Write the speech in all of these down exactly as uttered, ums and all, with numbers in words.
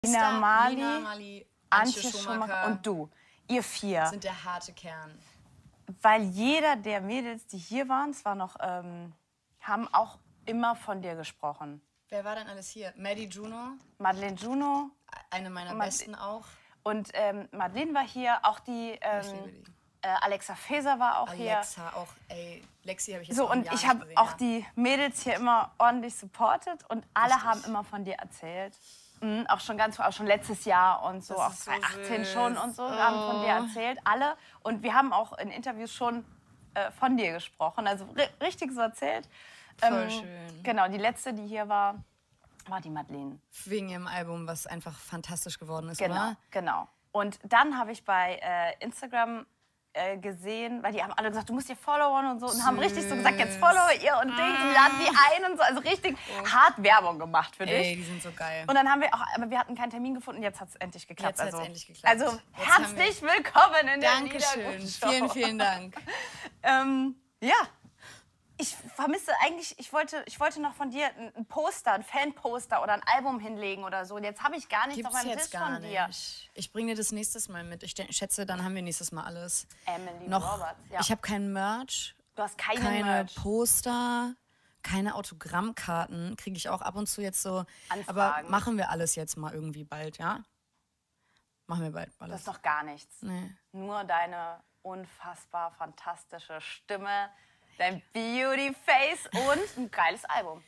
Lina Marley, Lina Marley, Antje Antje Schumacher Schumacher und du. Ihr vier. sind der harte Kern. Weil jeder der Mädels, die hier waren, es war noch, ähm, haben auch immer von dir gesprochen. Wer war denn alles hier? Maddie Juno, Madeleine Juno. eine meiner Mad- besten auch. Und ähm, Madeleine war hier, auch die, ähm, Ich liebe die. äh, Alexa Faeser war auch Alexa auch, ey, Lexi habe ich jetzt hier. So, auch ein und Jahr ich nicht habe gesehen, auch ja. die Mädels hier immer ordentlich supportet und alle Richtig. haben immer von dir erzählt. Mhm, auch schon ganz, auch schon letztes Jahr und so, Das auch ist so zwanzig achtzehn süß. schon und so, haben von dir erzählt, alle. Und wir haben auch in Interviews schon äh, von dir gesprochen, also ri richtig so erzählt. Voll schön. Genau, die letzte, die hier war, war die Madeleine. Wegen ihrem Album, was einfach fantastisch geworden ist, Genau, oder? genau. Und dann habe ich bei äh, Instagram äh, gesehen, weil die haben alle gesagt, du musst ihr followen und so. Und haben richtig so gesagt, jetzt follow ihr und Dings und laden die ein und so. Also richtig hart Werbung gemacht für dich. Ey, die sind so geil. Und dann haben wir auch, aber wir hatten keinen Termin gefunden, jetzt hat es endlich geklappt. Jetzt hat's also, endlich geklappt. Also Jetzt haben herzlich willkommen in der Dankeschön. Liedergut-Show. Vielen, vielen Dank. Ähm, ja, ich vermisse eigentlich, ich wollte, ich wollte noch von dir ein ein Poster, ein Fanposter oder ein Album hinlegen oder so. Und jetzt habe ich gar nichts Gibt's auf meinem jetzt Tisch gar von dir. nicht. Ich bringe dir das nächstes Mal mit. Ich denk- schätze, dann haben wir nächstes Mal alles. Emily Noch, Roberts, ja. Ich habe keinen Merch, Du hast keine, keine Merch. Poster, keine Autogrammkarten. Kriege ich auch ab und zu jetzt so. Anfragen. Aber machen wir alles jetzt mal irgendwie bald, ja? Machen wir bald Das alles. ist doch gar nichts. Nee. Nur deine unfassbar fantastische Stimme, dein Beauty Face und ein geiles Album.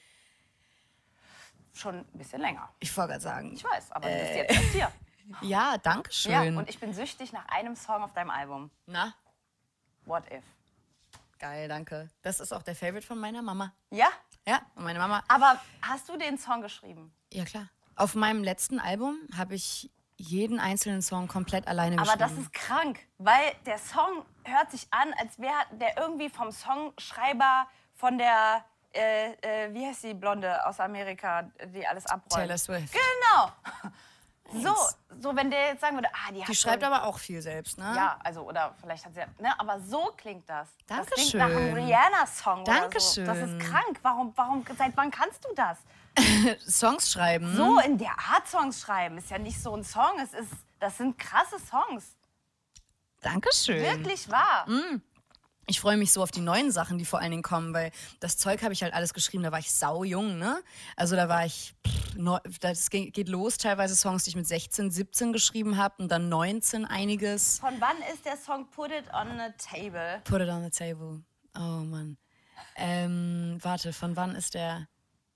Schon ein bisschen länger. Ich wollte gerade sagen. Ich weiß, aber du bist jetzt erst hier. Ja, danke schön. Ja, und ich bin süchtig nach einem Song auf deinem Album. Na, What If? geil, danke. Das ist auch der Favorite von meiner Mama. Ja, Ja, und meine Mama. aber hast du den Song geschrieben? Ja, klar. Auf meinem letzten Album habe ich jeden einzelnen Song komplett alleine Aber das geschrieben. ist krank, weil der Song hört sich an, als wäre der irgendwie vom Songschreiber von der, äh, äh, wie heißt die Blonde aus Amerika, die alles abräumt? Taylor Swift. Genau. So, so, wenn der jetzt sagen würde, ah, die hat Die so schreibt aber auch viel selbst, ne? ja, also, oder vielleicht hat sie, ne, aber so klingt das. Das klingt Dankeschön. nach einem Rihanna-Song oder so. Dankeschön. Das ist krank. Warum, warum, seit wann kannst du das? Songs schreiben. So in der Art Songs schreiben ist ja nicht so ein Song. Es ist, das sind krasse Songs. Dankeschön. Wirklich wahr. Ich freue mich so auf die neuen Sachen, die vor allen Dingen kommen, weil das Zeug habe ich halt alles geschrieben, da war ich sau jung, ne? Also da war ich, pff, neu, das ge- geht los, teilweise Songs, die ich mit sechzehn, siebzehn geschrieben habe und dann neunzehn einiges. Von wann ist der Song Put It on the Table? Put it on the table. Oh Mann. Ähm, warte, von wann ist der?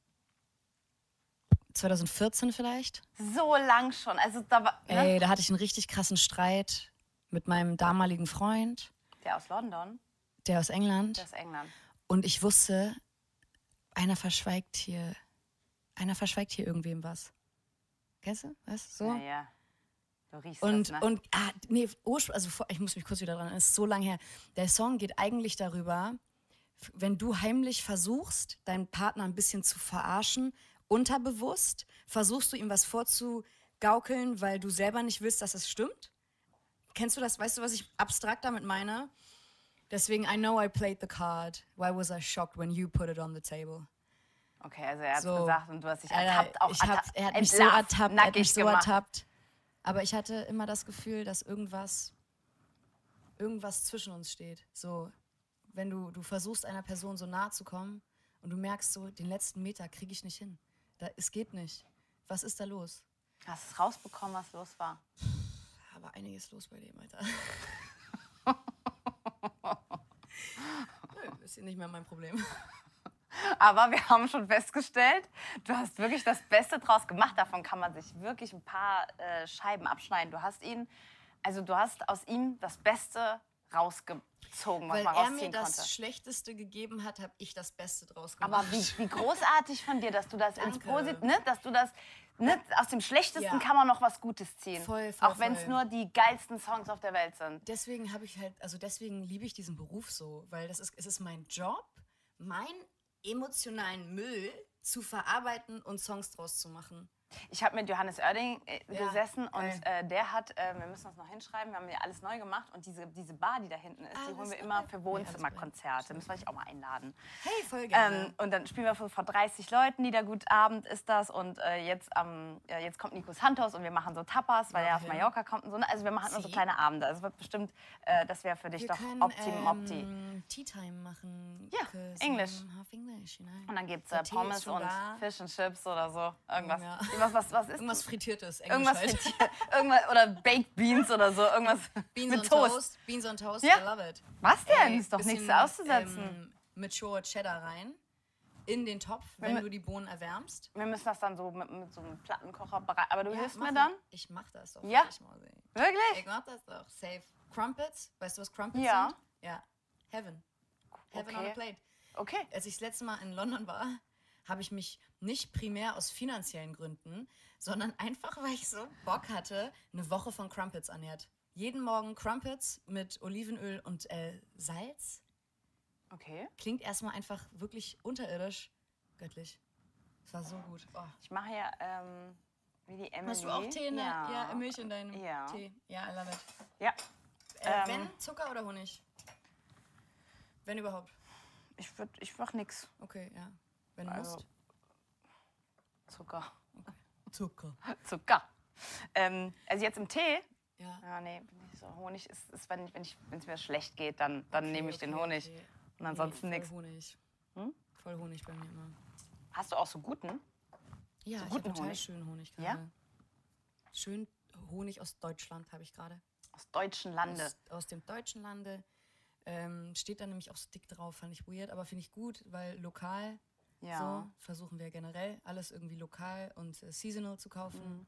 zwanzig vierzehn vielleicht? So lang schon. Also da war, ne? Ey, da hatte ich einen richtig krassen Streit mit meinem damaligen Freund, Der aus London, der aus England. der aus England. Und ich wusste, einer verschweigt hier, einer verschweigt hier irgendwem was. Kennst du? Weißt du? So? Ja, ja. Du riechst Und, das, ne? und ah, nee, urspr- also vor- ich muss mich kurz wieder dran, es ist so lang her. Der Song geht eigentlich darüber, f- wenn du heimlich versuchst, deinen Partner ein bisschen zu verarschen, unterbewusst, versuchst du ihm was vorzugaukeln, weil du selber nicht willst, dass es stimmt. Kennst du das? Weißt du, was ich abstrakt damit meine? Deswegen, I know I played the card. Why was I shocked when you put it on the table? Okay, also er hat So. gesagt und du hast dich Alter, ertappt. Auch ich hab, atta- er hat mich so entlarvt, ertappt, er hat nackig mich so gemacht. ertappt. Aber ich hatte immer das Gefühl, dass irgendwas, irgendwas zwischen uns steht. So, wenn du, du versuchst, einer Person so nahe zu kommen und du merkst so, den letzten Meter kriege ich nicht hin. Da, es geht nicht. Was ist da los? Hast du rausbekommen, was los war? Aber einiges los bei dem, Alter. Nö, ist hier nicht mehr mein Problem. Aber wir haben schon festgestellt, du hast wirklich das Beste draus gemacht. Davon kann man sich wirklich ein paar äh, Scheiben abschneiden. Du hast ihn, also du hast aus ihm das Beste rausgezogen, was Weil man er rausziehen mir das konnte. Schlechteste gegeben hat, habe ich das Beste draus gemacht. Aber wie, wie großartig von dir, dass du das ins Danke. Posit, ne, dass du das, ne, aus dem Schlechtesten Ja. kann man noch was Gutes ziehen. Voll, voll, Auch wenn es voll. nur die geilsten Songs auf der Welt sind. Deswegen habe ich halt, also deswegen liebe ich diesen Beruf so, weil das ist, es ist mein Job, meinen emotionalen Müll zu verarbeiten und Songs draus zu machen. Ich habe mit Johannes Oerding äh, Ja, gesessen geil. und äh, der hat, äh, wir müssen das noch hinschreiben, wir haben ja alles neu gemacht und diese, diese Bar, die da hinten ist, die Alles holen wir neu. immer für Nee, Wohnzimmerkonzerte. Müssen wir dich auch mal einladen. Hey, voll gerne. Ähm, und dann spielen wir vor, vor dreißig Leuten, Niedergut-Abend ist das. Und äh, jetzt, ähm, ja, jetzt kommt Nico Santos und wir machen so Tapas, weil er aus Okay. Mallorca kommt und so. ne? Also wir machen immer so Sie? kleine Abende. Also es wird bestimmt, äh, das wäre für dich Wir doch können Optimum Opti. ähm, Tea Time machen. Ja, 'cause Englisch. I'm half English, you know. Und dann gibt es Der äh, Tee ist Pommes schon und da. Fish and Chips oder so. Irgendwas. Ja. Irgendwas was, was ist Irgendwas das? Frittiertes, Englisch Irgendwas, halt. frittiert, irgendwas oder Baked Beans oder so. Irgendwas Beans mit on Toast. Toast. Beans on Toast, Ja. I love it. Was denn? Ey, ist doch bisschen, nichts auszusetzen. Ähm, Mature Cheddar rein. In den Topf, wenn wir- du die Bohnen erwärmst. Wir müssen das dann so mit, mit so einem Plattenkocher bereiten. Aber du Ja, hilfst mach mir ich. dann? Ich mach das doch. Ja? für dich, Mausi. Wirklich? Ich mach das doch. Safe. Crumpets. Weißt du, was Crumpets Ja. sind? Ja. Heaven. Heaven on Okay. a plate. Okay. Als ich das letzte Mal in London war, habe ich mich nicht primär aus finanziellen Gründen, sondern einfach, weil ich so Bock hatte, eine Woche von Crumpets ernährt. Jeden Morgen Crumpets mit Olivenöl und äh, Salz. Okay. Klingt erstmal einfach wirklich unterirdisch göttlich. Es war so gut. Oh. Ich mache ja ähm, wie die Emily. Hast du auch Tee, ne? Ja. Ja, Milch in deinem Ja. Tee. Ja, I love it. Ja. Äh, Ähm. wenn, Zucker oder Honig? Wenn überhaupt. Ich würde, ich mach nix. Okay, ja. Wenn du Also- musst. Zucker. Zucker. Zucker. Ähm, also jetzt im Tee. Ja. Ja, nee, bin ich so. Honig ist, ist wenn, wenn ich, wenn es mir schlecht geht, dann, dann Okay, nehme ich den okay, Honig. okay. Und ansonsten nee, nix. voll Honig. Hm? Voll Honig bei mir immer. Hast du auch so guten? Ja, So ich guten habe total Honig? schönen Honig Ja? gerade. Schön Honig aus Deutschland habe ich gerade. Aus deutschen Lande. Aus, aus dem deutschen Lande. Ähm, steht da nämlich auch so dick drauf, fand ich weird, aber finde ich gut, weil lokal Ja. so versuchen wir generell alles irgendwie lokal und äh, seasonal zu kaufen. Mhm.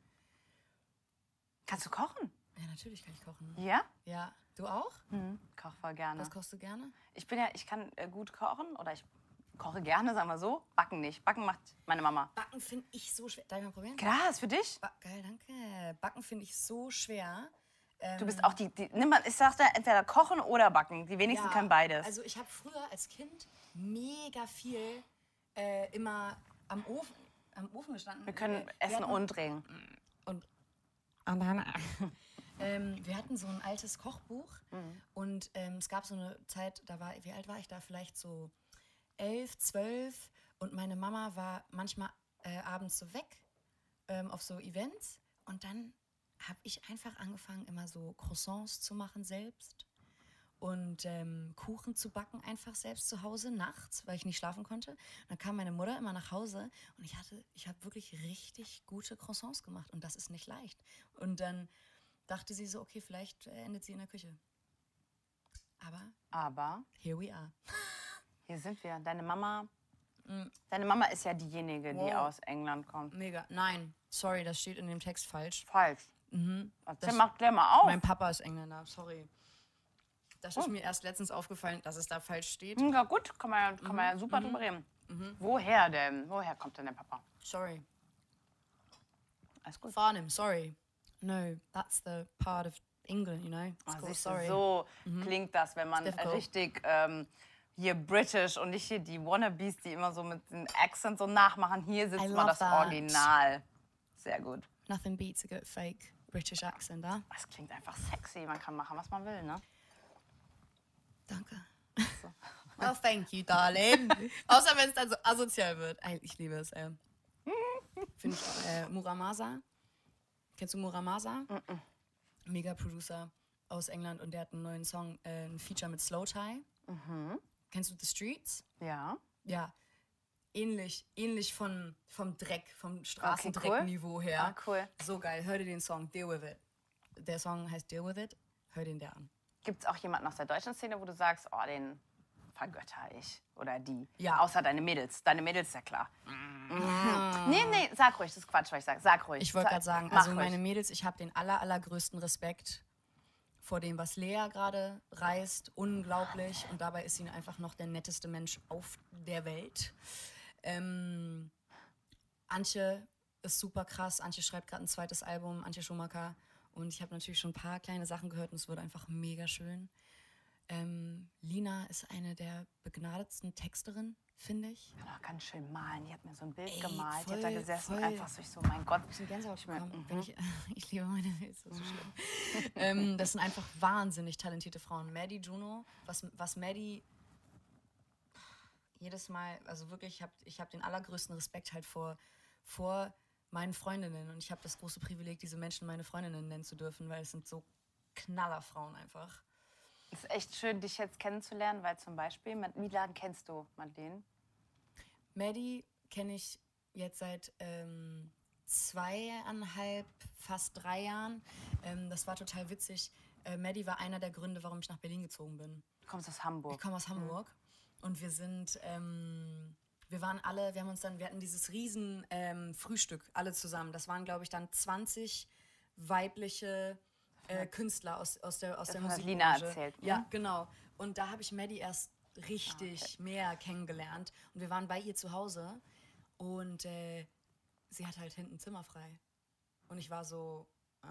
Kannst du kochen? Ja, natürlich kann ich kochen. Ja? Ja, du auch? Mhm. Koch voll gerne. Was kochst du gerne? Ich bin ja, ich kann äh, gut kochen oder ich koche gerne, sagen wir so. Backen nicht. Backen macht meine Mama. Backen finde ich so schwer. Darf ich mal probieren? Klar, ist für dich. Ba Geil, danke. Backen finde ich so schwer. Du bist auch die, die nimm mal, ich sagte entweder kochen oder backen. Die wenigsten Ja, können beides. Also ich habe früher als Kind mega viel äh, immer am Ofen, am Ofen gestanden. wir können wir essen hatten, und trinken. und ähm, wir hatten so ein altes Kochbuch Mhm. und ähm, es gab so eine Zeit, da war, wie alt war ich da? Vielleicht so elf, zwölf und meine Mama war manchmal äh, abends so weg ähm, auf so Events und dann habe ich einfach angefangen, immer so Croissants zu machen selbst und ähm, Kuchen zu backen einfach selbst zu Hause nachts, weil ich nicht schlafen konnte. Und dann kam meine Mutter immer nach Hause und ich hatte, ich habe wirklich richtig gute Croissants gemacht und das ist nicht leicht. Und dann dachte sie so, okay, vielleicht äh, endet sie in der Küche. Aber Aber here we are. hier sind wir. Deine Mama, Mm, deine Mama ist ja diejenige, die Wow. aus England kommt. mega. Nein, sorry, das steht in dem Text falsch. Falsch. Mhm. Erzähl, Das- mach klär mal auf. Mein Papa ist Engländer, sorry. Das ist Oh. mir erst letztens aufgefallen, dass es da falsch steht. Hm, ja gut, kann man ja, kann man ja Mhm, super mhm. drüber reden. Mhm. Woher denn? Woher kommt denn der Papa? Sorry. Alles gut. Farnham, sorry. No, that's the part of England, you know. It's Ah, called siehst du, sorry. so klingt das, wenn man It's difficult. richtig ähm, hier British und nicht hier die Wannabes, die immer so mit dem Accent so nachmachen. Hier sitzt I mal love das that. Original. Sehr gut. Nothing beats a good fake British accent, huh? Das klingt einfach sexy. Man kann machen, was man will, ne? Danke. Oh, thank you, darling. Außer wenn es dann so asozial wird. Ey, ich liebe es, ey. Finde ich, äh, Muramasa. Kennst du Muramasa? Mega Producer aus England und der hat einen neuen Song, äh, ein Feature mit Slow Tie. Mhm. Kennst du The Streets? Ja. Ja. Ähnlich, ähnlich von, vom Dreck, vom cool. Straßendreckniveau her. Ah, cool. So geil. Hör dir den Song, Deal With It. Der Song heißt Deal With It. Hör den der an. Gibt es auch jemanden aus der deutschen Szene, wo du sagst, oh, den vergötter ich? Oder die? Ja. Außer deine Mädels. Deine Mädels ist ja klar. Mhm. Nee, nee, sag ruhig. Das ist Quatsch, was ich sage. Sag ruhig. Ich wollte Sag- gerade sagen, mach also ruhig. meine Mädels, ich habe den aller, allergrößten Respekt vor dem, was Lea gerade reißt. Unglaublich. Und dabei ist sie einfach noch der netteste Mensch auf der Welt. Ähm, Antje ist super krass. Antje schreibt gerade ein zweites Album, Antje Schumacher. Und ich habe natürlich schon ein paar kleine Sachen gehört und es wurde einfach mega schön. Ähm, Lina ist eine der begnadetsten Texterinnen, finde ich. Die kann auch ganz schön malen. Die hat mir so ein Bild Ey, gemalt. voll, die hat da gesessen voll. und einfach so, ich so, mein Gott. Ein bisschen Gänsehaut Ich mein, bekommen. mhm. Wenn ich, ich liebe meine Mails, das ist so schlimm. ähm, das sind einfach wahnsinnig talentierte Frauen. Maddie, Juno, was, was Maddie jedes Mal, also wirklich, ich habe ich hab den allergrößten Respekt halt vor, vor meinen Freundinnen. Und ich habe das große Privileg, diese Menschen meine Freundinnen nennen zu dürfen, weil es sind so Knallerfrauen einfach. Es ist echt schön, dich jetzt kennenzulernen, weil zum Beispiel, wie lange kennst du Madeleine? Maddie kenne ich jetzt seit ähm, zweieinhalb, fast drei Jahren. Ähm, das war total witzig. Äh, Maddie war einer der Gründe, warum ich nach Berlin gezogen bin. Du kommst aus Hamburg. Ich komme aus Hamburg. Mhm. Und wir sind, ähm, wir waren alle, wir haben uns dann, wir hatten dieses riesen ähm, Frühstück, alle zusammen. Das waren, glaube ich, dann zwanzig weibliche äh, Künstler aus, aus der, aus das der hat Musikbranche. Lina erzählt, ne? Ja, genau. Und da habe ich Maddie erst richtig Ah, okay. mehr kennengelernt. Und wir waren bei ihr zu Hause und äh, sie hatte halt hinten Zimmer frei. Und ich war so,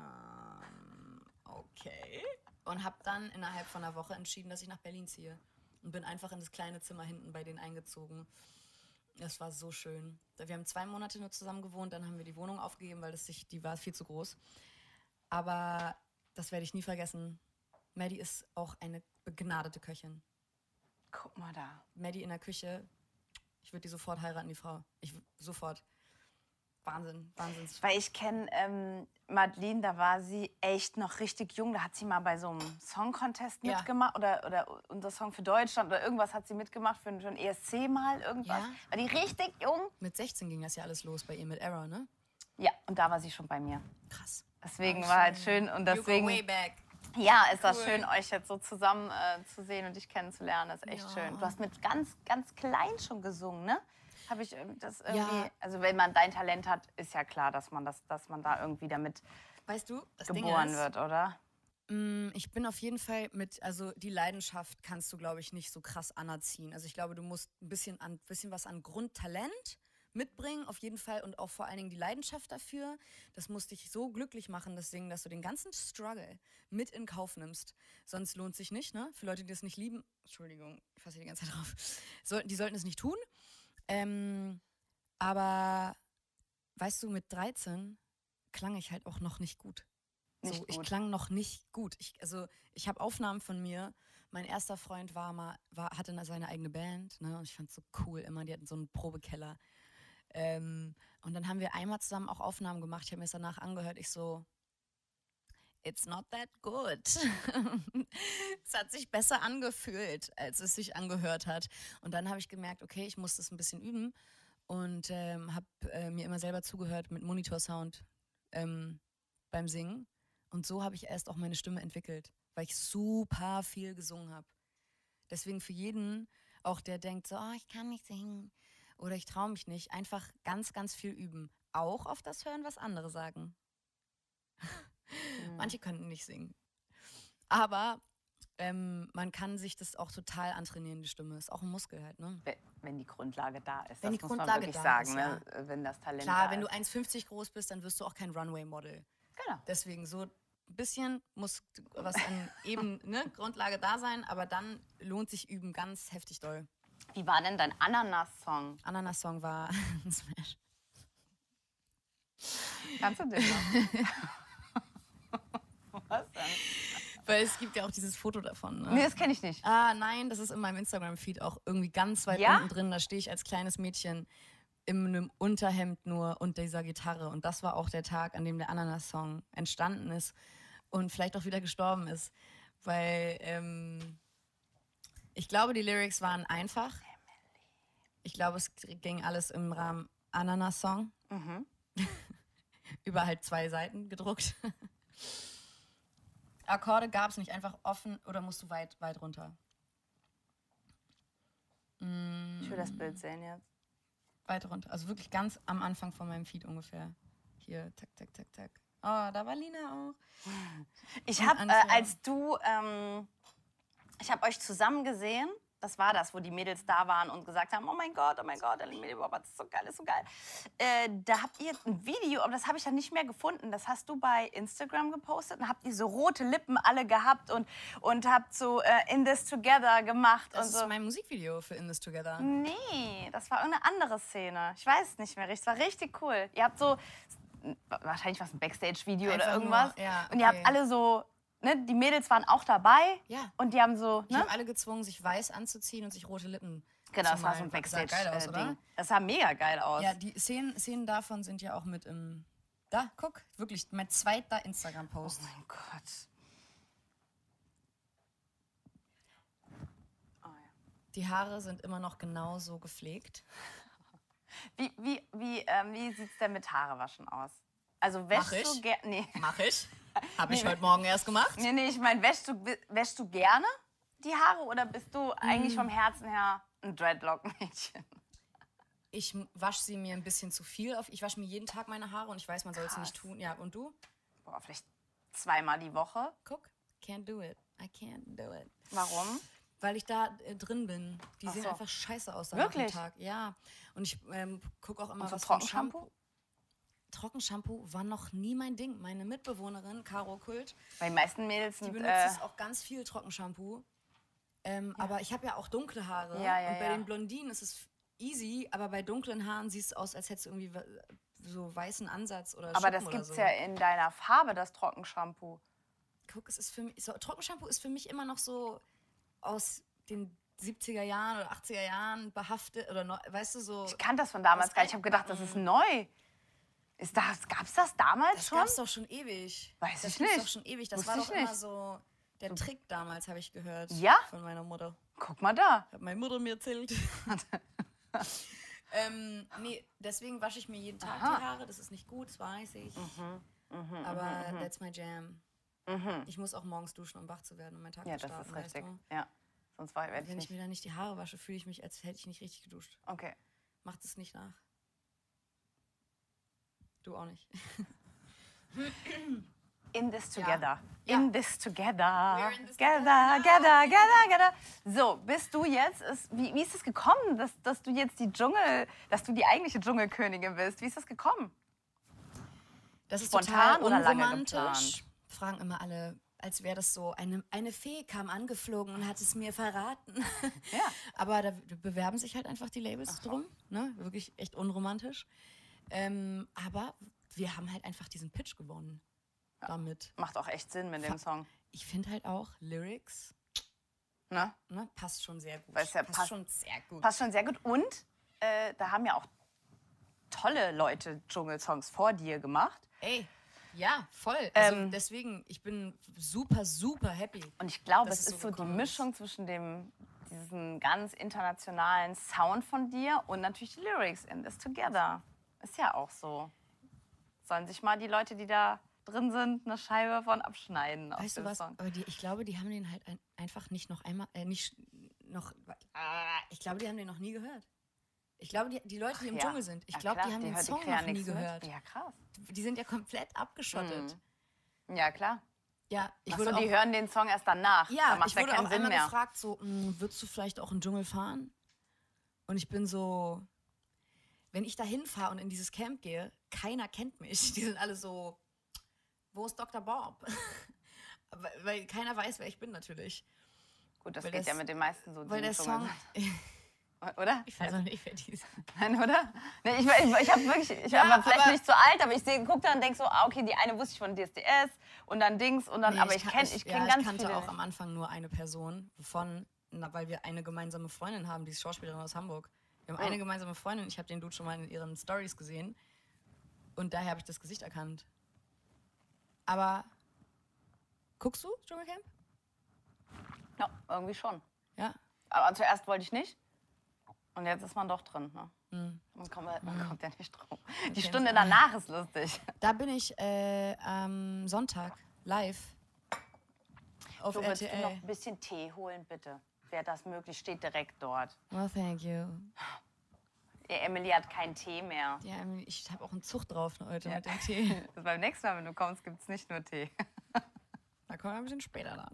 ähm, okay. Und habe dann innerhalb von einer Woche entschieden, dass ich nach Berlin ziehe. Und bin einfach in das kleine Zimmer hinten bei denen eingezogen. Das war so schön. Wir haben zwei Monate nur zusammen gewohnt, dann haben wir die Wohnung aufgegeben, weil das sich, die war viel zu groß. Aber das werde ich nie vergessen. Maddie ist auch eine begnadete Köchin. Guck mal da. Maddie in der Küche, ich würde die sofort heiraten, die Frau. Ich sofort. Wahnsinn, Wahnsinn. Weil ich kenne ähm, Madeleine, da war sie echt noch richtig jung. Da hat sie mal bei so einem Song-Contest Ja. mitgemacht. Oder, oder unser Song für Deutschland oder irgendwas hat sie mitgemacht. Für, für ein E S C mal irgendwas. Ja. War die richtig jung? Mit sechzehn ging das ja alles los bei ihr mit Error, ne? Ja, und da war sie schon bei mir. Krass. Deswegen Oh, war halt schön. schön. Und You go deswegen, way back. ja, ist das Cool. schön, euch jetzt so zusammen äh, zu sehen und dich kennenzulernen. Das ist echt Ja. schön. Du hast mit ganz, ganz klein schon gesungen, ne? Habe ich ähm, das irgendwie. Ja. Also, wenn man dein Talent hat, ist ja klar, dass man, das, dass man da irgendwie damit Weißt du, das geboren Ding ist, wird, oder? Mm, Ich bin auf jeden Fall mit, also die Leidenschaft kannst du, glaube ich, nicht so krass anerziehen. Also ich glaube, du musst ein bisschen, an, bisschen was an Grundtalent mitbringen, auf jeden Fall. Und auch vor allen Dingen die Leidenschaft dafür. Das muss dich so glücklich machen, das Singen, dass du den ganzen Struggle mit in Kauf nimmst. Sonst lohnt sich nicht, ne? Für Leute, die das nicht lieben, Entschuldigung, ich fasse hier die ganze Zeit drauf, sollten, die sollten es nicht tun. Ähm, aber, weißt du, mit dreizehn klang ich halt auch noch nicht gut. Nicht So, ich gut. klang noch nicht gut. Ich, also ich habe Aufnahmen von mir. Mein erster Freund war mal, war, hatte seine eigene Band, ne? Und ich fand es so cool immer. Die hatten so einen Probekeller. Ähm, und dann haben wir einmal zusammen auch Aufnahmen gemacht. Ich habe mir es danach angehört. Ich so, it's not that good. Es hat sich besser angefühlt, als es sich angehört hat. Und dann habe ich gemerkt, okay, ich muss das ein bisschen üben. Und ähm, habe äh, mir immer selber zugehört mit Monitorsound ähm, beim Singen. Und so habe ich erst auch meine Stimme entwickelt, weil ich super viel gesungen habe. Deswegen für jeden, auch der denkt so, oh, ich kann nicht singen oder ich traue mich nicht, einfach ganz, ganz viel üben. Auch auf das hören, was andere sagen. Mhm. Manche können nicht singen. Aber ähm, man kann sich das auch total antrainieren, die Stimme. Ist auch ein Muskel halt, ne? We- Wenn die Grundlage da ist. Wenn das die muss man Grundlage wirklich da sagen, ist, ne? Wenn das Talent Klar, da wenn du ist. eins Komma fünfzig groß bist, dann wirst du auch kein Runway-Model. Genau. Deswegen so ein bisschen muss was an eben ne, Grundlage da sein, aber dann lohnt sich Üben ganz heftig doll. Wie war denn dein Ananas-Song? Ananas-Song war ein Smash. Kannst du den noch? Was denn? Weil es gibt ja auch dieses Foto davon. Ne? Nee, das kenne ich nicht. Ah, nein, das ist in meinem Instagram-Feed auch irgendwie ganz weit Ja? unten drin. Da stehe ich als kleines Mädchen in einem Unterhemd nur und dieser Gitarre. Und das war auch der Tag, an dem der Ananas-Song entstanden ist und vielleicht auch wieder gestorben ist. Weil ähm, ich glaube, die Lyrics waren einfach. Ich glaube, es ging alles im Rahmen Ananas-Song. Mhm. Über halt zwei Seiten gedruckt. Akkorde gab es nicht, einfach offen oder musst du weit, weit runter? Mm, Ich will das Bild sehen jetzt. Weit runter, also wirklich ganz am Anfang von meinem Feed ungefähr. Hier, tak, tak, tak, tak. Oh, da war Lina auch. Ich Und habe, äh, Antje. als du, ähm, ich habe euch zusammen gesehen Das war das, wo die Mädels da waren und gesagt haben, oh mein Gott, oh mein Gott, Aline Bobert, das ist so geil, das ist so geil. Äh, da habt ihr ein Video, aber das habe ich dann nicht mehr gefunden. Das hast du bei Instagram gepostet und habt ihr so rote Lippen alle gehabt und, und habt so äh, In This Together gemacht. Das und ist so. mein Musikvideo für In This Together. Nee, das war irgendeine andere Szene. Ich weiß es nicht mehr richtig. Es war richtig cool. Ihr habt so, wahrscheinlich was ein Backstage-Video oder Einfach irgendwas. nur, ja, Und ihr habt okay. alle so, ne, die Mädels waren auch dabei. Ja. Und die haben so, Ich ne? habe alle gezwungen, sich weiß anzuziehen und sich rote Lippen Genau, zu das war so ein malen. Sah geil aus, oder? Backstage-Ding. Das sah mega geil aus. Ja, die Szenen, Szenen davon sind ja auch mit im... Da, guck, wirklich, mein zweiter Instagram-Post. Oh mein Gott. Oh, ja. Die Haare sind immer noch genauso gepflegt. Wie, wie, wie, ähm, wie sieht es denn mit Haarewaschen aus? Also wäschst Mach ich. du gerne... Nee. Mach ich. Habe ich heute Morgen erst gemacht. nee, nee, ich meine, wäschst du, wäschst du gerne die Haare oder bist du eigentlich vom Herzen her ein Dreadlock-Mädchen? Ich wasche sie mir ein bisschen zu viel auf. Ich wasche mir jeden Tag meine Haare und ich weiß, man soll es nicht tun. Ja, und du? Boah, vielleicht zweimal die Woche. Guck, can't do it. I can't do it. Warum? Weil ich da äh, drin bin. Die Ach sehen so. einfach scheiße aus dann nach dem Wirklich? Tag. Ja. Und ich ähm, gucke auch immer, Und so was für ein Trockenshampoo? Shampoo. Trockenshampoo war noch nie mein Ding. Meine Mitbewohnerin, Caro Kult, Weil die meisten Mädels die sind... benutzt Äh, jetzt auch ganz viel Trockenshampoo. Ähm, Aber ich habe ja auch dunkle Haare. Ja, ja, und bei ja. den Blondinen ist es easy, aber bei dunklen Haaren siehst du aus, als hättest du irgendwie wa- so weißen Ansatz oder aber Schuppen das oder gibt's so. ja in deiner Farbe, das Trockenshampoo. Guck, es ist für mich, so, Trockenshampoo ist für mich immer noch so aus den siebziger Jahren oder achtziger Jahren behaftet oder neu, weißt du, so. Ich kannte das von damals Das gar nicht. Ich habe gedacht, das ist neu. Ist das, gab's das damals Das schon? gab's doch schon ewig. Weiß das ich gibt's nicht. doch schon ewig. Das Wusste war ich doch immer nicht. so der Trick damals, habe ich gehört. Ja? Von meiner Mutter. Guck mal da. Hat meine Mutter mir erzählt. ähm, nee, deswegen wasche ich mir jeden Tag Aha. die Haare. Das ist nicht gut, das weiß ich. Mhm, Aber that's my jam. Ich muss auch morgens duschen, um wach zu werden, um meinen Tag Ja, zu das starten. ist richtig. Weißt Ja. Sonst war- werde du? ich Wenn ich nicht. mir dann nicht die Haare wasche, fühle ich mich, als hätte ich nicht richtig geduscht. Okay. Macht es nicht nach. Du auch nicht. In this together. Ja. In this together. We're in this Together, together, together, together. So, bist du jetzt, ist, wie, wie ist es gekommen, dass, dass du jetzt die Dschungel, dass du die eigentliche Dschungelkönigin bist? Wie ist das gekommen? Das ist Spontan total oder lange unromantisch. geplant? Fragen immer alle, als wäre das so, eine, eine Fee kam angeflogen und hat es mir verraten. Ja. Aber da bewerben sich halt einfach die Labels drum. Ne? Wirklich echt unromantisch. Ähm, aber wir haben halt einfach diesen Pitch gewonnen damit. Macht auch echt Sinn mit dem Song. Ich finde halt auch Lyrics, Ne? ne, passt schon sehr gut. Weil es ja passt, passt- schon sehr gut. Passt schon sehr gut. Und äh, da haben ja auch tolle Leute Dschungelsongs vor dir gemacht. Ey, ja, voll. Also Ähm, deswegen, ich bin super, super happy. Und ich glaube, dass es es ist so so die gekommen Mischung zwischen dem, diesem ganz internationalen Sound von dir und natürlich die Lyrics in This Together. Ist ja auch so. Sollen sich mal die Leute, die da drin sind, eine Scheibe von abschneiden aus Weißt du dem was? Song. Aber die, ich glaube, die haben den halt ein, einfach nicht noch einmal, äh, nicht noch, ah, ich glaube, die haben den noch nie gehört. Ich glaube, die, die Leute, die im Ja. Dschungel sind, ich Ja, glaube, klar, die haben den hört- Song kriegen ja noch nie nichts mit. gehört. Ja, krass. Die sind ja komplett abgeschottet. Ja, klar. Ja, ich Achso, wurde die auch, hören den Song erst danach. ja, da macht ich ja wurde keinen auch Sinn einmal mehr. gefragt, so, "Mm, würdest du vielleicht auch in den Dschungel fahren? Und ich bin so, wenn ich da hinfahre und in dieses Camp gehe, keiner kennt mich. Die sind alle so, wo ist Doktor Bob? weil, weil keiner weiß, wer ich bin natürlich. Gut, das weil geht das- ja mit den meisten so. die Weil im der Dschungel Song, sind. Oder? ich weiß auch nicht, wer die sind. Nein, oder? Nee, ich ich, ich habe wirklich, ich Ja, war vielleicht aber- nicht so alt, aber ich seh, guck dann und denk so, ah, okay, die eine wusste ich von D S D S und dann Dings und dann, Nee, aber ich kan- kenne ich ja, kenn ganz ich kannte viele. auch am Anfang nur eine Person von, na, weil wir eine gemeinsame Freundin haben, die ist Schauspielerin aus Hamburg. Wir haben Oh. eine gemeinsame Freundin, ich habe den Dude schon mal in ihren Stories gesehen und daher habe ich das Gesicht erkannt. Aber guckst du Dschungelcamp? Ja, irgendwie schon. Ja. Aber zuerst wollte ich nicht und jetzt ist man doch drin. Ne? Mhm. Man, kommt, man kommt ja nicht drum. Die kenn's Stunde auch. danach ist lustig. Da bin ich äh, am Sonntag live auf Du würdest R T du noch L. ein bisschen Tee holen, bitte? Wäre das möglich? Steht direkt dort. Oh, thank you. Ja, Emily hat keinen Tee mehr. Ja, ich habe auch einen Zug drauf heute Ja. mit dem Tee. Beim nächsten Mal, wenn du kommst, gibt es nicht nur Tee. Da kommen wir ein bisschen später dann.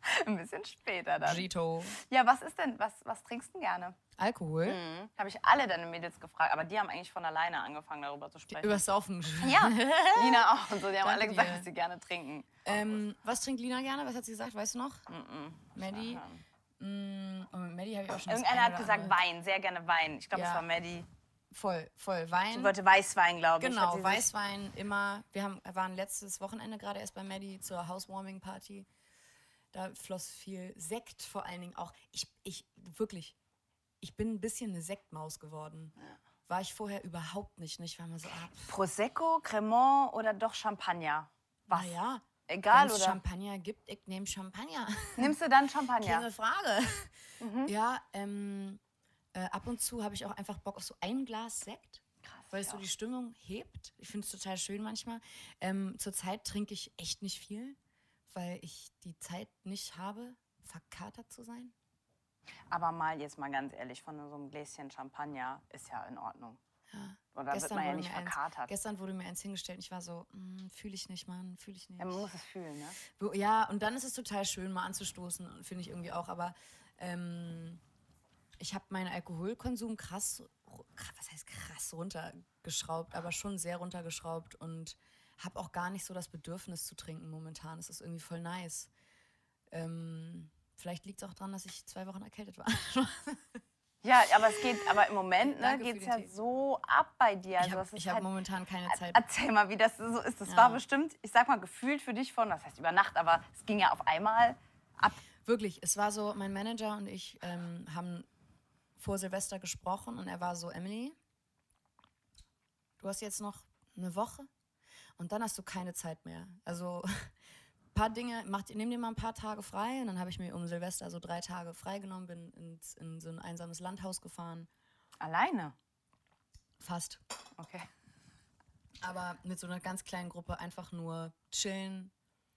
Ein bisschen später dann. Gito. Ja, was ist denn, was, was trinkst du denn gerne? Alkohol. Mhm. Habe ich alle deine Mädels gefragt, aber die haben eigentlich von alleine angefangen, darüber zu sprechen. Übers Saufen. Ja, Lina auch und so. Die haben alle Danke gesagt, dir. dass sie gerne trinken. Ähm, was trinkt Lina gerne? Was hat sie gesagt? Weißt du noch? Mhm. Maddie? Mm, und mit Maddie habe ich auch schon das Irgendeiner eine hat oder gesagt andere- Wein, sehr gerne Wein. Ich glaube, Ja. es war Maddie. Voll, voll. Wein. Sie wollte Weißwein, glaube ich. Genau, Hat sie sich- Weißwein immer. Wir haben, waren letztes Wochenende gerade erst bei Maddie zur Housewarming-Party. Da floss viel Sekt vor allen Dingen auch. Ich, ich, wirklich, ich bin ein bisschen eine Sektmaus geworden. War ich vorher überhaupt nicht. Ne? Ich war immer so, ah, Prosecco, Cremant oder doch Champagner? Was? naja, Egal, wenn es oder? Champagner gibt, ich nehme Champagner. Nimmst du dann Champagner? Keine Frage. Mhm. Ja, ähm, äh, ab und zu habe ich auch einfach Bock auf so ein Glas Sekt. Krass, Weil es ich so auch. die Stimmung hebt. Ich finde es total schön manchmal. Ähm, Zurzeit trinke ich echt nicht viel, weil ich die Zeit nicht habe, verkatert zu sein. Aber mal jetzt mal ganz ehrlich, von so einem Gläschen Champagner ist ja in Ordnung. Ja. Oder wird man ja wurde nicht mir eins, verkatert. gestern wurde mir eins hingestellt und ich war so, fühle ich nicht, Mann, fühle ich nicht. Ja, man muss es fühlen, ne? Wo- Ja, und dann ist es total schön, mal anzustoßen, finde ich irgendwie auch. Aber ähm, ich habe meinen Alkoholkonsum krass, ru- kra- was heißt krass runtergeschraubt, aber schon sehr runtergeschraubt und habe auch gar nicht so das Bedürfnis zu trinken momentan. Es ist irgendwie voll nice. Ähm, vielleicht liegt es auch daran, dass ich zwei Wochen erkältet war. Ja, aber es geht, aber im Moment ne, Danke für geht es den ja Tee. so ab bei dir. Ich Also habe das ist ich hab halt, momentan keine Zeit. erzähl mal, wie das so ist. Das Ja. war bestimmt, ich sag mal, gefühlt für dich von, das heißt über Nacht, aber es ging ja auf einmal ab. Wirklich, es war so, mein Manager und ich ähm, haben vor Silvester gesprochen und er war so, Emily, du hast jetzt noch eine Woche und dann hast du keine Zeit mehr. Also ein paar Dinge, mach, nimm dir mal ein paar Tage frei und dann habe ich mir um Silvester so drei Tage freigenommen, bin ins, in so ein einsames Landhaus gefahren, Alleine. fast. Okay. Aber mit so einer ganz kleinen Gruppe einfach nur chillen.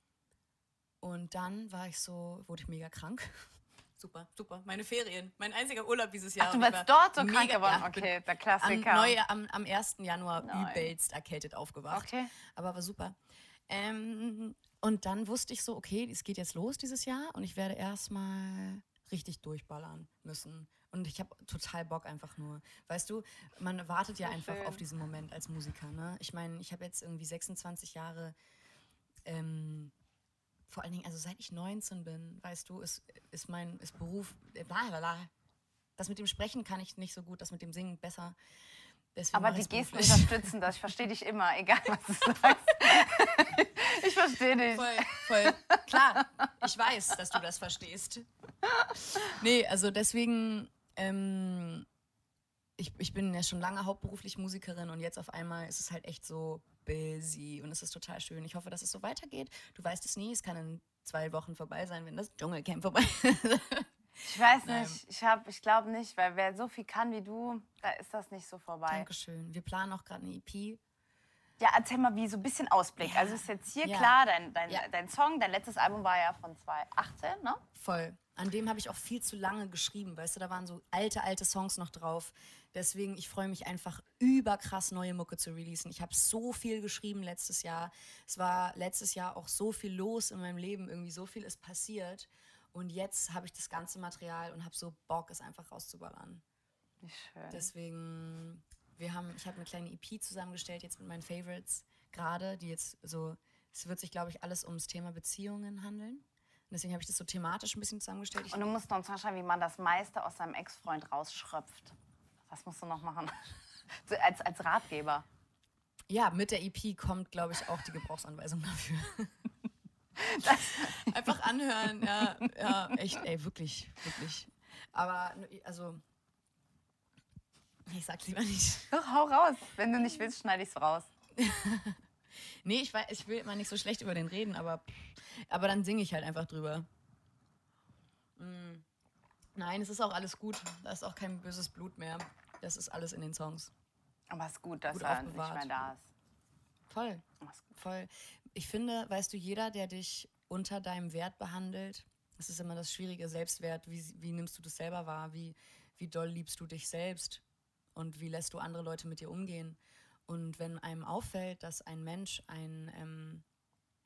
Und dann war ich so, wurde ich mega krank. Super, super. Meine Ferien, mein einziger Urlaub dieses Jahr. Ach, du Und ich warst war dort so krank mega- geworden? ja, ich bin Okay, der Am, Klassiker. neu, am, am ersten Januar Nein. übelst erkältet aufgewacht. Okay. Aber war super. Ähm, und dann wusste ich so, okay, es geht jetzt los dieses Jahr und ich werde erstmal richtig durchballern müssen. Und ich habe total Bock einfach nur. Weißt du, man wartet ja So einfach schön. auf diesen Moment als Musiker. Ne? Ich meine, ich habe jetzt irgendwie sechsundzwanzig Jahre, ähm, vor allen Dingen, also seit ich neunzehn bin, weißt du, ist, ist mein ist Beruf, äh, blablabla. Das mit dem Sprechen kann ich nicht so gut, das mit dem Singen besser. Deswegen Aber mach die ich's Gesten beruflich. unterstützen das. Ich verstehe dich immer, egal was du sagst. Ich verstehe dich. Voll, voll. Klar, ich weiß, dass du das verstehst. Nee, also deswegen, ähm, ich, ich bin ja schon lange hauptberuflich Musikerin und jetzt auf einmal ist es halt echt so busy und es ist total schön. Ich hoffe, dass es so weitergeht. Du weißt es nie, es kann in zwei Wochen vorbei sein, wenn das Dschungelcamp vorbei ist. Ich weiß Nein. nicht, ich, hab- ich glaube nicht, weil wer so viel kann wie du, da ist das nicht so vorbei. Dankeschön. Wir planen auch gerade eine E P. Ja, erzähl mal, wie so ein bisschen Ausblick. Ja. Also ist jetzt hier Ja. klar, dein, dein, Ja. dein Song, dein letztes Album war ja von zwanzig achtzehn, ne? Voll. An dem habe ich auch viel zu lange geschrieben, weißt du, da waren so alte, alte Songs noch drauf. Deswegen, ich freue mich einfach überkrass neue Mucke zu releasen. Ich habe so viel geschrieben letztes Jahr. Es war letztes Jahr auch so viel los in meinem Leben, irgendwie so viel ist passiert. Und jetzt habe ich das ganze Material und habe so Bock, es einfach rauszuballern. Wie schön. Deswegen, wir haben, ich habe eine kleine E P zusammengestellt, jetzt mit meinen Favorites gerade, die jetzt so, es wird sich, glaube ich, alles ums Thema Beziehungen handeln. Und deswegen habe ich das so thematisch ein bisschen zusammengestellt. Ich, Und du musst uns mal schauen, wie man das meiste aus seinem Ex-Freund rausschröpft. Was musst du noch machen? So als, als Ratgeber. ja, mit der E P kommt, glaube ich, auch die Gebrauchsanweisung dafür. Einfach anhören, ja, ja, echt, ey, wirklich, wirklich. Aber, also, ich sag's lieber nicht. Doch, hau raus. Wenn du nicht willst, schneide ich es raus. Nee, ich, weiß, ich will immer nicht so schlecht über den reden, aber, aber dann singe ich halt einfach drüber. Mm. Nein, es ist auch alles gut. Da ist auch kein böses Blut mehr. Das ist alles in den Songs. Aber es ist gut, dass Gut er nicht aufbewahrt. mehr da ist. Voll, Das ist gut. voll. Ich finde, weißt du, jeder, der dich unter deinem Wert behandelt, das ist immer das Schwierige, Selbstwert, wie, wie nimmst du das selber wahr? Wie, wie doll liebst du dich selbst? Und wie lässt du andere Leute mit dir umgehen? Und wenn einem auffällt, dass ein Mensch ein, ähm,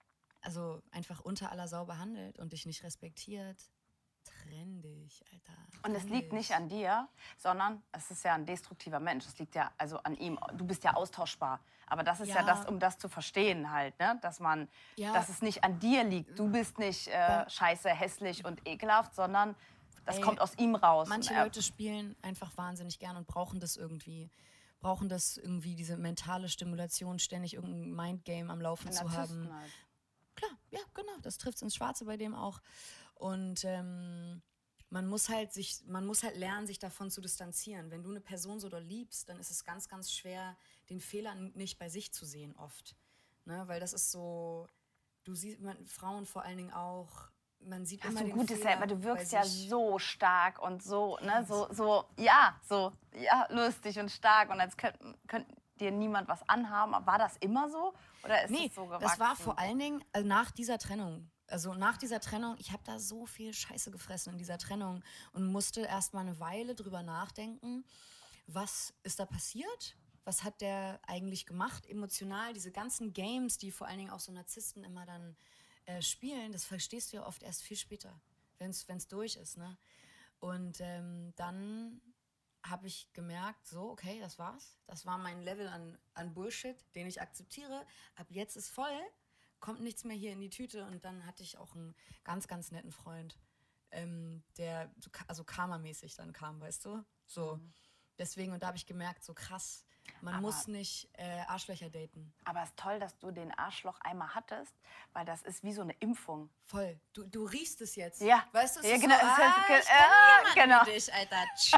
also einfach unter aller Sau behandelt und dich nicht respektiert, trenn dich, Alter. Und es trenn liegt dich. nicht an dir, sondern es ist ja ein destruktiver Mensch. Es liegt ja also an ihm. Du bist ja austauschbar. Aber das ist ja, Ja. das, um das zu verstehen halt, ne? Dass man, Ja. dass es nicht an dir liegt. Du bist nicht äh, scheiße, hässlich und ekelhaft, sondern das Ey, kommt aus ihm raus. Manche Und er- Leute spielen einfach wahnsinnig gern und brauchen das irgendwie. Brauchen das irgendwie, diese mentale Stimulation, ständig irgendein Mindgame am Laufen zu Narzissten haben. halt. Klar, ja, genau. Das trifft ins Schwarze bei dem auch. Und ähm, man muss halt sich, man muss halt lernen, sich davon zu distanzieren. Wenn du eine Person so doll liebst, dann ist es ganz, ganz schwer, den Fehler n- nicht bei sich zu sehen oft. Ne? Weil das ist so, du siehst, man, Frauen vor allen Dingen auch, man sieht Hast immer du den Gutes Fehler selber, du bei wirkst ja sich. so stark und so, ne, so, so, ja, so, ja, lustig und stark und als könnte könnt dir niemand was anhaben. Aber war das immer so oder ist Nee, es so gewachsen? das war vor allen Dingen äh, nach dieser Trennung. Also nach dieser Trennung, ich habe da so viel Scheiße gefressen in dieser Trennung und musste erst mal eine Weile drüber nachdenken, was ist da passiert? Was hat der eigentlich gemacht, emotional? Diese ganzen Games, die vor allen Dingen auch so Narzissten immer dann äh, spielen, das verstehst du ja oft erst viel später, wenn es durch ist. Ne? Und ähm, dann habe ich gemerkt, so, okay, das war's. Das war mein Level an, an Bullshit, den ich akzeptiere. Ab jetzt ist voll, kommt nichts mehr hier in die Tüte. Und dann hatte ich auch einen ganz, ganz netten Freund, ähm, der so, ka- also karmamäßig dann kam, weißt du? So, deswegen, und da habe ich gemerkt, so krass, man Aber- muss nicht äh, Arschlöcher daten. Aber es ist toll, dass du den Arschloch einmal hattest, weil das ist wie so eine Impfung. Voll. Du, du riechst es jetzt. Ja. Weißt du, es Ja, ist genau, so, es ah, heißt, ge- ich kenn ja, jemanden genau. wie dich, Alter. Ciao.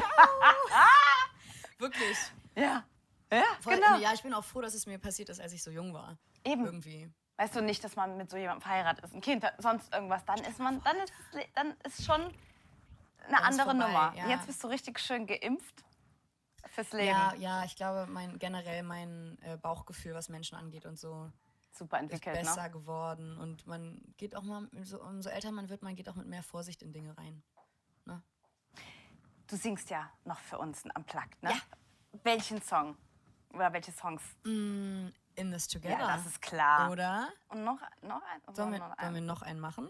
Wirklich. Ja, ja, Voll, genau. Ja, ich bin auch froh, dass es mir passiert ist, als ich so jung war. Eben. Irgendwie. Weißt du nicht, dass man mit so jemandem verheiratet ist, ein Kind hat, sonst irgendwas, dann ist man, dann ist, es le- dann ist schon eine Dann ist andere vorbei, Nummer. ja. Jetzt bist du richtig schön geimpft fürs Leben. Ja, ja, ich glaube, mein, generell mein äh, Bauchgefühl, was Menschen angeht und so, Super ist entwickelt, besser ne? geworden. Und man geht auch mal, so, umso älter man wird, man geht auch mit mehr Vorsicht in Dinge rein. Ne? Du singst ja noch für uns ein Unplugged, ne? Ja. Welchen Song? Oder welche Songs? In This Together. Ja, das ist klar. Oder? Und noch, noch ein? Sollen wir, noch sollen wir ein? noch einen machen?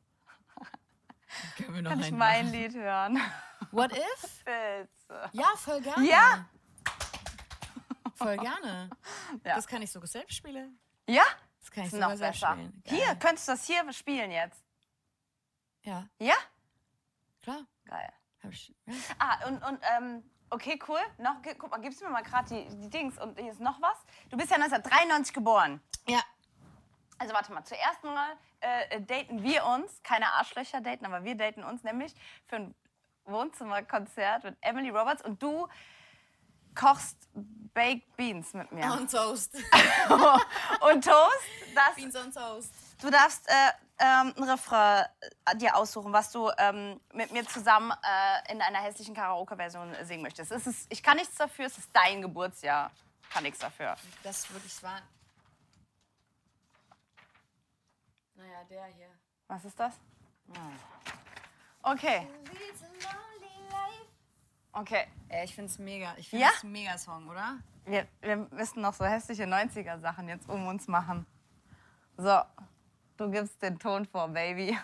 Können wir noch Kann ich einen mein machen? Lied hören? What if? Bitte. Ja, voll gerne. Ja? Voll gerne. Ja. Das kann ich sogar selbst spielen. Ja? Das kann ich Ist sogar noch selbst besser. spielen. Geil. Hier, könntest du das hier spielen jetzt? Ja, Ja? klar. Geil. Hab ich, ja. Ah, und, und ähm, okay, cool. Noch, ge- guck mal, gibst du mir mal gerade die, die Dings. Und hier ist noch was. Du bist ja neunzehnhundertdreiundneunzig geboren. ja. Also warte mal, zuerst mal äh, daten wir uns, keine Arschlöcher daten, aber wir daten uns nämlich für ein Wohnzimmerkonzert mit Emily Roberts und du kochst Baked Beans mit mir. Und Toast. Und Toast, das, Beans on Toast. du darfst äh, ähm, ein Refrain äh, dir aussuchen, was du ähm, mit mir zusammen äh, in einer hässlichen Karaoke-Version äh, singen möchtest. Es ist, ich kann nichts dafür, es ist dein Geburtsjahr. Kann nichts dafür. Das wirklich war. Naja, der hier. Was ist das? Okay, okay. Ey, ich find's mega. Ich finde Ja? es ein mega Song, oder? Wir, wir müssen noch so hässliche neunziger-Sachen jetzt um uns machen. So, du gibst den Ton vor, Baby.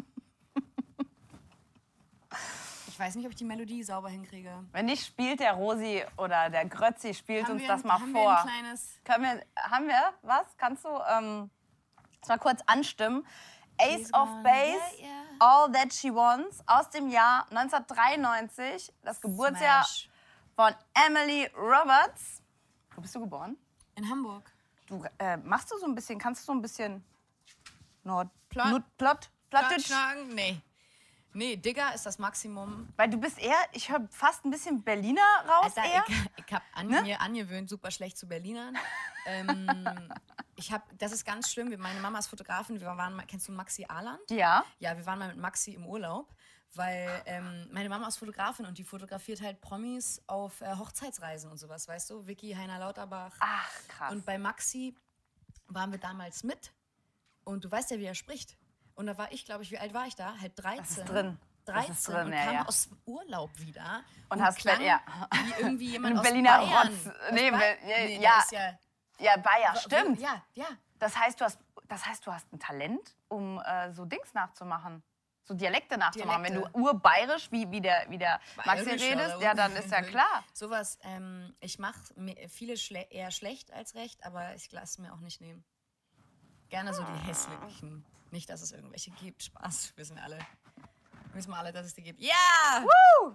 Ich weiß nicht, ob ich die Melodie sauber hinkriege. Wenn nicht, spielt der Rosi oder der Grötzi, spielt Haben uns wir, das mal haben vor. Wir ein kleines. Können wir, haben wir was? Kannst du ähm, das mal kurz anstimmen? Ace She's of gone, Base, yeah, yeah. All That She Wants aus dem Jahr neunzehnhundertdreiundneunzig, das Geburtsjahr Smash. von Emily Roberts. Wo bist du geboren? In Hamburg. Du äh, machst du so ein bisschen, kannst du so ein bisschen Nord Plot- Nut- Plot Plattdeutsch? Platschnagen? Nee. Nee, Digger ist das Maximum. Weil du bist eher, ich höre fast ein bisschen Berliner raus Alter, eher. ich, ich hab an, Ne? mir angewöhnt, super schlecht zu Berlinern. ähm, ich hab, das ist ganz schlimm. Wir- Meine Mama ist Fotografin. Wir waren mal, kennst du Maxi Ahland? Ja. Ja, wir waren mal mit Maxi im Urlaub, weil ähm, meine Mama ist Fotografin und die fotografiert halt Promis auf äh, Hochzeitsreisen und sowas, weißt du? Vicky, Heiner Lauterbach. Ach, krass. Und bei Maxi waren wir damals mit und du weißt ja, wie er spricht. Und da war ich, glaube ich, wie alt war ich da? Halt dreizehn. Das ist drin. Das dreizehn ist drin, und ja, kam ja. aus dem Urlaub wieder. Und hast klang ja. wie irgendwie jemand Ein aus Berliner Bayern. Rotz. Aus Nee, Ba- Be- ja, nee, der ja. ist ja, Ja, Bayer, stimmt. Ja, ja. Das heißt, du hast das heißt, du hast ein Talent, um äh, so Dings nachzumachen. So Dialekte nachzumachen. Dialekte. Wenn du urbayerisch, wie, wie der, wie der Maxi Bayerisch, redest, oder? ja, dann ist ja klar. Sowas, ähm, ich mache viele schle eher schlecht als recht, aber ich lasse es mir auch nicht nehmen. Gerne so die hässlichen. Nicht, dass es irgendwelche gibt. Spaß, wissen alle. Wissen wir alle, dass es die gibt. Ja! Woo!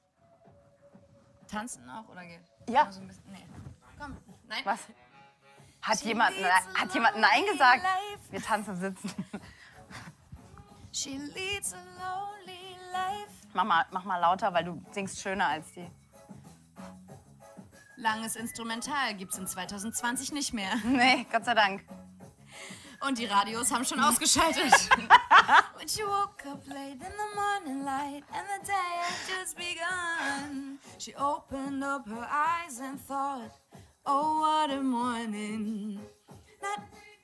Tanzen auch, oder geht? Ja. So ein bisschen, nee. Komm, nein. Was? Hat jemand, hat jemand Nein gesagt? Wir tanzen sitzen. She leads a lonely life. Mach mal, mach mal lauter, weil du singst schöner als die. Langes Instrumental gibt's in zwanzig zwanzig nicht mehr. Nee, Gott sei Dank. Und die Radios haben schon ausgeschaltet. When she woke up late in the morning light and the day had just begun, she opened up her eyes and thought, oh, what a morning. Not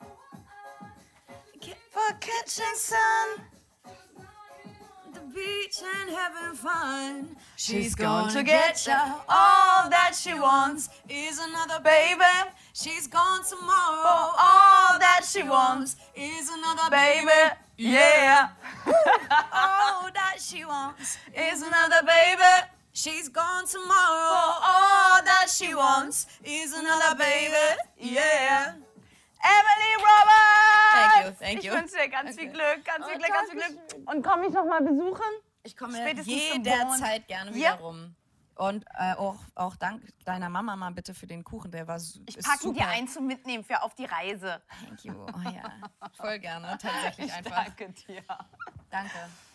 for catching sun, the beach and having fun. She's gonna get ya. All that she wants is another baby. She's gone tomorrow. All that she wants is another baby. Yeah. All that she wants is another baby. She's gone tomorrow. All that she wants is another baby. Yeah. Emily Roberts! Thank you, thank you. Ich wünsche dir ganz viel Glück, ganz viel Oh, Glück, ganz viel Glück. Und komm mich noch mal besuchen? Ich komme Spätestens zum jederzeit gerne wieder Ja. rum. Und äh, auch, auch dank deiner Mama mal bitte für den Kuchen, der war su- Ich ist packe super. dir ein zum Mitnehmen für auf die Reise. Thank you. Oh ja, voll gerne, tatsächlich Ich einfach. danke dir. Danke.